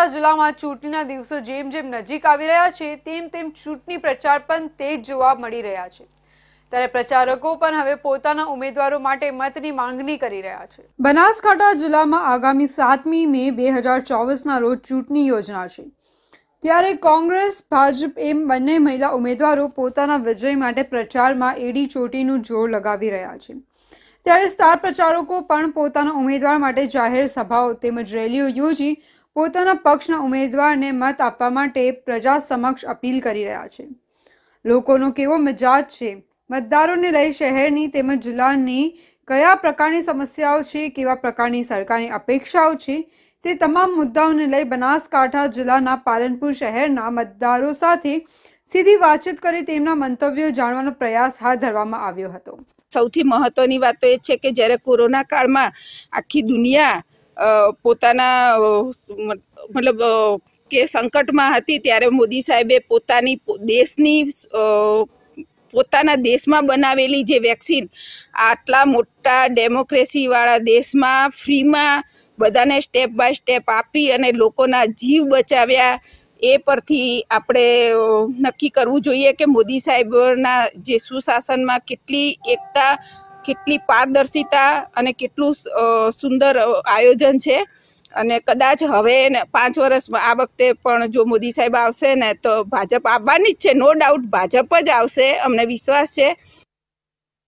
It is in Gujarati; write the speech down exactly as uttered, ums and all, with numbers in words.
બનાસકાંઠા જિલ્લામાં ચૂંટણીના દિવસો જેમ જેમ નજીક આવી રહ્યા છે તેમ તેમ ચૂંટણી પ્રચાર પણ તેજ જોવા મળી રહ્યા છે। ત્યારે પ્રચારકો પણ હવે પોતાના ઉમેદવારો માટે મતની માંગણી કરી રહ્યા છે। બનાસકાંઠા જિલ્લામાં આગામી સાતમી મે બે હજાર ચોવીસના રોજ ચૂંટણી યોજાશે। ત્યારે કોંગ્રેસ ભાજપ એમ બંને મહિલા ઉમેદવારો પોતાના વિજય માટે પ્રચારમાં એડી ચોટીનું જોર લગાવી રહ્યા છે। ત્યારે સ્ટાર પ્રચારકો પણ પોતાના ઉમેદવાર માટે જાહેર સભાઓ તેમજ રેલીઓ યોજી પોતાના પક્ષના ઉમેદવારને મત આપવા માટે પ્રજા સમક્ષ અપીલ કરી રહ્યા છે। લોકોનો કેવો મિજાજ છે, મતદારોને લઈ શહેરની તેમજ જિલ્લાની કયા પ્રકારની સમસ્યાઓ છે, કેવા પ્રકારની સરકારની અપેક્ષાઓ છે, તે તમામ મુદ્દાઓને લઈ બનાસકાંઠા જિલ્લાના પાલનપુર શહેરના મતદારો સાથે સીધી વાતચીત કરી તેમના મંતવ્યો જાણવાનો પ્રયાસ હાથ ધરવામાં આવ્યો હતો। સૌથી મહત્વની વાત તો એ છે કે જ્યારે કોરોના કાળમાં આખી દુનિયા પોતાના મતલબ કે સંકટમાં હતી ત્યારે મોદી સાહેબે પોતાની દેશની પોતાના દેશમાં બનાવેલી જે વેક્સિન આટલા મોટા ડેમોક્રેસીવાળા દેશમાં ફ્રીમાં બધાને સ્ટેપ બાય સ્ટેપ આપી અને લોકોના જીવ બચાવ્યા। એ પરથી આપણે નક્કી કરવું જોઈએ કે મોદી સાહેબના જે સુશાસનમાં કેટલી એકતા, કેટલી પારદર્શિતા અને કેટલું સુંદર આયોજન છે। અને કદાચ હવે પાંચ વર્ષમાં આ વખતે પણ જો મોદી સાહેબ આવશે ને તો ભાજપ આવવાની જ છે, નો ડાઉટ ભાજપ જ આવશે, અમને વિશ્વાસ છે।